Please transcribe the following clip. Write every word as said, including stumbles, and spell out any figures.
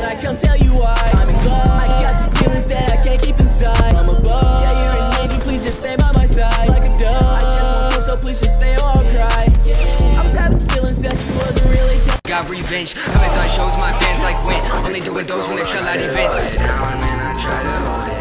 I come tell you why I'm in love. I got these feelings that I can't keep inside. I'm above, yeah, you're an angel, please just stay by my side. Like a dove, I just won't kill, so please just stay or I'll cry. I was having feelings that you wasn't really done. Got revenge, haven't done shows, my fans like when only doing those when they sell out events. Down and I try to hold it.